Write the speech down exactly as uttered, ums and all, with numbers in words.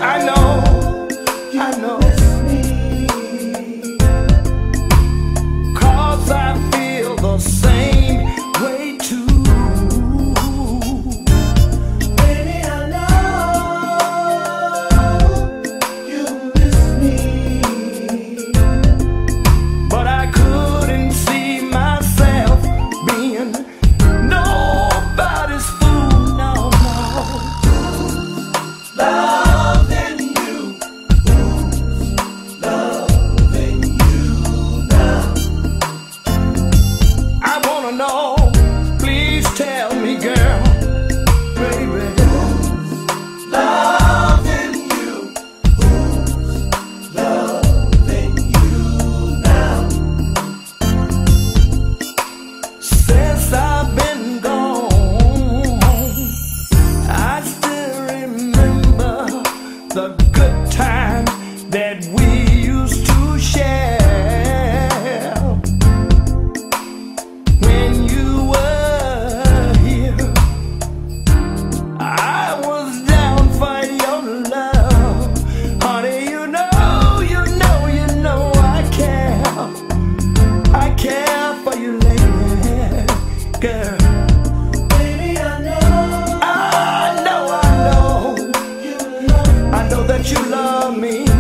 I know, I know. Cause I feel the same way too. Baby, I know you miss me, But I couldn't see myself being nobody's fool, no, no. loving you, loving you now. I wanna know, please tell me, girl, baby. Loving you, loving you now. Since I've been gone, I still remember the good times that we used to share. When you were here, I was down for your love. Honey, you know, you know, you know I care. I care for you, lady, girl. Baby, I know I know, I know, you love I know that you love me.